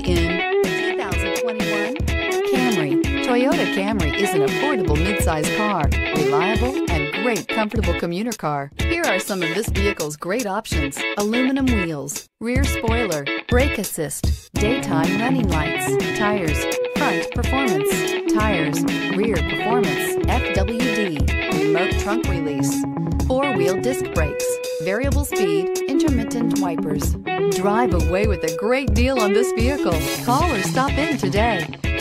in the 2021 Camry. Toyota Camry is an affordable midsize car, reliable and great comfortable commuter car. Here are some of this vehicle's great options: aluminum wheels, rear spoiler, brake assist, daytime running lights, tires, front performance, tires, rear performance, FWD, remote trunk release, four-wheel disc brakes, variable speed, intermittent wipers. Drive away with a great deal on this vehicle. Call or stop in today.